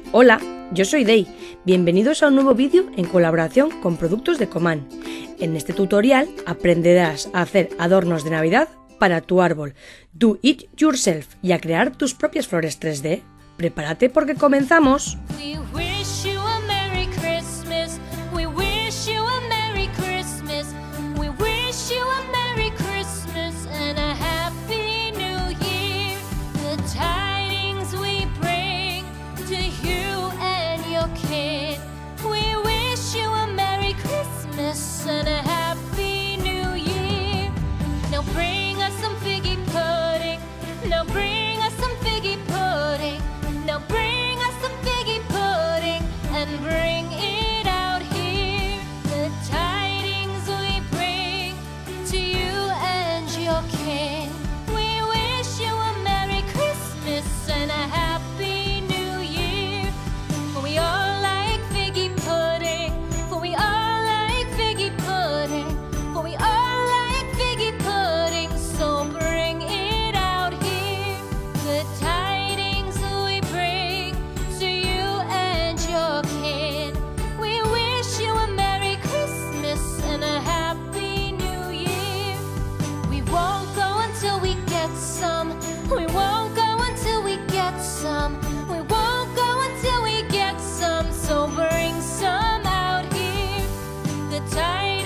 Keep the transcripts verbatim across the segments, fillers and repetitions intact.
Hola, yo soy Dey. Bienvenidos a un nuevo vídeo en colaboración con Productos de Coman. En este tutorial aprenderás a hacer adornos de Navidad para tu árbol, do it yourself, y a crear tus propias flores tres D. Prepárate porque comenzamos. And a happy new year. Now bring us some figgy pudding. Now bring us some figgy pudding. Now bring us some figgy pudding and bring it out here. The tidings we bring to you and your kin. We wish you a Merry Christmas and a Happy New Year. For we all like figgy pudding. For we all For we all like figgy pudding, so bring it out here. The tidings we bring to you and your kin. We wish you a Merry Christmas and a Happy New Year. We won't go until we get some. We won't go until we get some. We won't go until we get some, so bring some out here. The tidings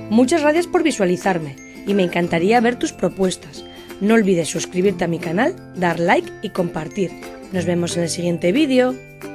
Muchas gracias por visualizarme y me encantaría ver tus propuestas. No olvides suscribirte a mi canal, dar like y compartir. Nos vemos en el siguiente vídeo.